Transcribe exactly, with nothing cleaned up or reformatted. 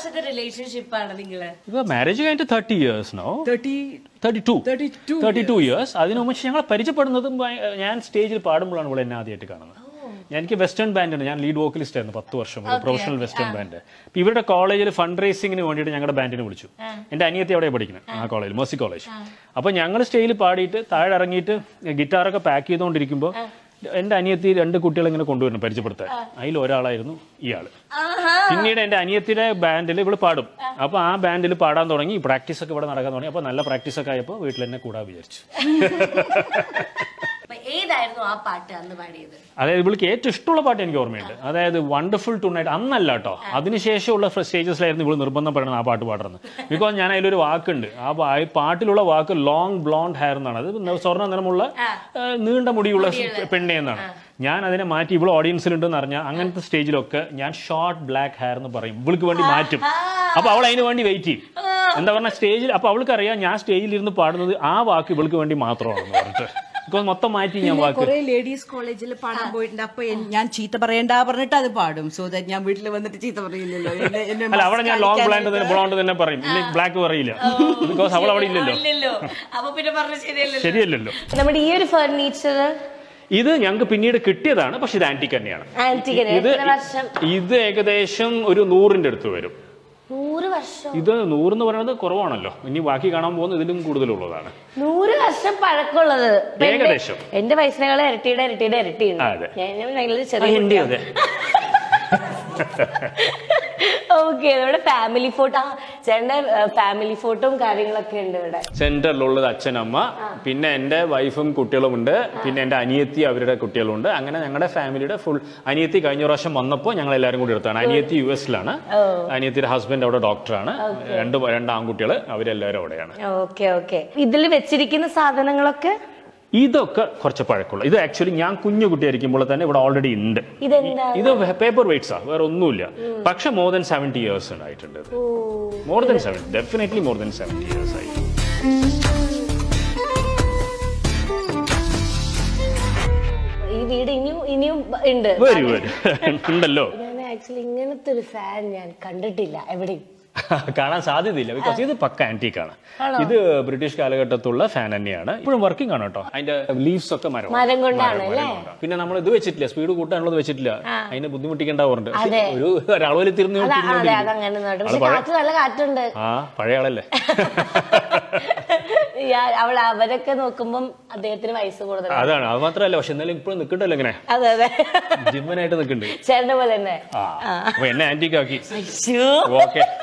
വർഷത്തെ റിലേഷൻഷിപ്പ് ആണ് നിങ്ങള്? ഇപ്പൊ മാരേജ് കഴിഞ്ഞിട്ട് thirty years no thirty two thirty two years. അതിനു മുമ്പ് ഞങ്ങളെ പരിചയപ്പെടുന്നതും ഞാൻ സ്റ്റേജിൽ പാടുമ്പോഴാണ് ഇവിടെ എന്നെ ആദ്യമായിട്ട് കാണുന്നത്. എനിക്ക് വെസ്റ്റേൺ ബാൻഡ് ഉണ്ട്, ഞാൻ ലീഡ് വോക്കലിസ്റ്റ് ആയിരുന്നു പത്ത് വർഷം, ഒരു പ്രൊഫഷണൽ വെസ്റ്റേൺ ബാൻഡ്. ഇപ്പൊ ഇവരുടെ കോളേജിൽ ഫണ്ട് റേസിംഗിന് വേണ്ടിയിട്ട് ഞങ്ങളുടെ ബാൻഡിനെ വിളിച്ചു. എന്റെ അനിയത്തി അവിടെ പഠിക്കുന്നത് ആ കോളേജിൽ, മേഴ്സി കോളേജ്. അപ്പൊ ഞങ്ങൾ സ്റ്റേജിൽ പാടിയിട്ട് താഴെ ഇറങ്ങിയിട്ട് ഗിറ്റാറൊക്കെ പാക്ക് ചെയ്തുകൊണ്ടിരിക്കുമ്പോൾ എന്റെ അനിയത്തി രണ്ട് കുട്ടികളെ ഇങ്ങനെ കൊണ്ടുവരണം പരിചയപ്പെടുത്താൻ. അതിൽ ഒരാളായിരുന്നു ഇയാള്. പിന്നീട് എന്റെ അനിയത്തിയുടെ ബാൻഡിൽ ഇവള് പാടും. അപ്പൊ ആ ബാൻഡിൽ പാടാൻ തുടങ്ങി, പ്രാക്ടീസ് ഒക്കെ ഇവിടെ നടക്കാൻ തുടങ്ങി. അപ്പൊ നല്ല പ്രാക്ടീസ് ഒക്കെ ആയപ്പോൾ വീട്ടിൽ തന്നെ കൂടാൻ വിചാരിച്ചു. ഏതായിരുന്നു ആ പാട്ട് അന്ന് പാടിയത്? അതായത് ഇവൾക്ക് ഏറ്റവും ഇഷ്ടമുള്ള പാട്ട് എനിക്ക് ഓർമ്മയുണ്ട്. അതായത് വണ്ടർഫുൾ ടു നൈറ്റ്. അന്നല്ല കേട്ടോ, അതിനുശേഷമുള്ള സ്റ്റേജസിലായിരുന്നു ഇവള് നിർബന്ധം പറയണം ആ പാട്ട് പാടുന്നത്. ബിക്കോസ് ഞാൻ അതിലൊരു വാക്കുണ്ട്, ആ പാട്ടിലുള്ള വാക്ക് ലോങ് ബ്ലോണ്ട് ഹെയർ എന്നാണ്. അത് സ്വർണ്ണ നിറമുള്ള നീണ്ട മുടിയുള്ള പെണ്ണെ എന്നാണ്. ഞാൻ അതിനെ മാറ്റി, ഇവള് ഓഡിയൻസിലുണ്ടെന്ന് അറിഞ്ഞാൽ അങ്ങനത്തെ സ്റ്റേജിലൊക്കെ ഞാൻ ഷോർട്ട് ബ്ലാക്ക് ഹെയർ എന്ന് പറയും, ഇവൾക്ക് വേണ്ടി മാറ്റും. അപ്പൊ അവൾ അതിന് വേണ്ടി വെയിറ്റ് ചെയ്യും. എന്താ പറഞ്ഞാൽ സ്റ്റേജിൽ, അപ്പൊ അവൾക്ക് അറിയാം ഞാൻ സ്റ്റേജിൽ ഇരുന്ന് പാടുന്നത് ആ വാക്ക് ഇവൾക്ക് വേണ്ടി മാത്രമാണെന്ന് പറഞ്ഞിട്ട് മൊത്തം മാറ്റി ഞാൻ വാക്ക്. ലേഡീസ് കോളേജിൽ പാടാൻ പോയിട്ടുണ്ട്. അപ്പൊ ഞാൻ ചീത്ത പറയണ്ട പറഞ്ഞിട്ട് അത് പാടും. സോ ദാറ്റ് ഞാൻ വീട്ടിൽ വന്നിട്ട് ചീത്ത പറയില്ലല്ലോ. അല്ല, അവിടെ ഞാൻ ലോങ് ബ്ലാൻഡ് ബ്ലോണ്ട് തന്നെ പറയും, ബ്ലാക്ക് പറയില്ല. ബിക്കോസ് അവൾ അവിടെ ഇല്ലല്ലോ. ശരിയല്ലല്ലോ. നമ്മുടെ ഈ ഒരു ഫർണിച്ചർ ഇത് ഞങ്ങൾക്ക് പിന്നീട് കിട്ടിയതാണ്, പക്ഷെ ഇത് ആന്റിക് തന്നെയാണ്. ഇത് ഇത് ഏകദേശം ഒരു നൂറിന്റെ അടുത്ത് വരും. നൂറ് വർഷം? ഇത് നൂറെന്ന് പറയുന്നത് കുറവാണല്ലോ, ഇനി ബാക്കി കാണാൻ പോകുന്നത് ഇതിലും കൂടുതലുള്ളതാണ്. നൂറ് വർഷം പഴക്കമുള്ളത് ഏകദേശം. എന്റെ വയസ്സിനേക്കാളും ഇരട്ടിയുടെ ഇരട്ടിയുടെ ഇരട്ടിയുണ്ട്. ചെറിയ ഓക്കെ. നമ്മുടെ ഫാമിലി ഫോട്ടോ, ചേട്ടന്റെ ഫാമിലി ഫോട്ടോയും കാര്യങ്ങളൊക്കെ ഉണ്ട് ഇവിടെ. സെന്ററിലുള്ളത് അച്ഛനമ്മ, പിന്നെ എന്റെ വൈഫും കുട്ടികളും ഉണ്ട്, പിന്നെ എന്റെ അനിയത്തി അവരുടെ കുട്ടികളും ഉണ്ട്. അങ്ങനെ ഞങ്ങളുടെ ഫാമിലിയുടെ ഫുൾ. അനിയത്തി കഴിഞ്ഞ പ്രാവശ്യം വന്നപ്പോൾ ഞങ്ങൾ എല്ലാവരും കൂടി എടുത്താണ്. അനിയത്തി യു എസിലാണ്, അനിയത്തിയുടെ ഹസ്ബൻഡ് അവിടെ ഡോക്ടറാണ്, രണ്ട് രണ്ട് ആൺകുട്ടികൾ, അവരെല്ലാവരും അവിടെയാണ്. Okay okay. ഇതിൽ വെച്ചിരിക്കുന്ന സാധനങ്ങളൊക്കെ ഇതൊക്കെ കുറച്ച് പഴക്കമുള്ള. ഇത് ആക്ച്വലി ഞാൻ കുഞ്ഞു കുട്ടിയായിരിക്കുമ്പോൾ തന്നെ ഇവിടെ ഓൾറെഡി ഉണ്ട്. ഇത് പേപ്പർ വെയ്റ്റ്സാ, വേറെ ഒന്നുമില്ല. പക്ഷെ മോർ ദൻ സെവന്റി ഇയേഴ്സ് ആയിട്ടുണ്ട്. More than seventy, definitely more than seventy years ആയി. ഈ വീട് ഇനിയും ഇനിയും ഉണ്ട്. വരും വരും ഉണ്ടല്ലോ. ഞാൻ ആക്ച്വലി ഇങ്ങനത്തെ ഒരു ഫാൻ ഞാൻ കണ്ടിട്ടില്ല എവിടെയും, കാണാൻ സാധ്യതയില്ല. ബിക്കോസ് ഇത് പക്ക ആന്റിക്കാണ്. ഇത് ബ്രിട്ടീഷ് കാലഘട്ടത്തുള്ള ഫാൻ തന്നെയാണ്, ഇപ്പോഴും വർക്കിംഗ് ആണ് കേട്ടോ. അതിന്റെ ലീവ്സ് ഒക്കെ മരം മരം കൊണ്ടാണ്. പിന്നെ നമ്മൾ ഇത് വെച്ചിട്ടില്ല, സ്പീഡ് കൂട്ടാനുള്ളത് വെച്ചിട്ടില്ല, അതിനെ ബുദ്ധിമുട്ടിക്കേണ്ടാവുന്നുണ്ട്. ഒരു ഒരളവിൽ തിരിഞ്ഞു. ആ പഴയ ആളല്ലേ. അവൾ അവരൊക്കെ നോക്കുമ്പം അദ്ദേഹത്തിന് വയസ്സ് കൂടുതൽ. അതാണ്, അത് മാത്രമല്ല. പക്ഷെ എന്നാലും ഇപ്പോഴും നിൽക്കണ്ടല്ലോ ഇങ്ങനെ. അതെ അതെ, ജിമ്മനായിട്ട് നിൽക്കുന്നുണ്ട്. ചേട്ടന്റെ പോലെ തന്നെ. എന്നെ ആന്റിക്കാക്കി. ഓക്കെ.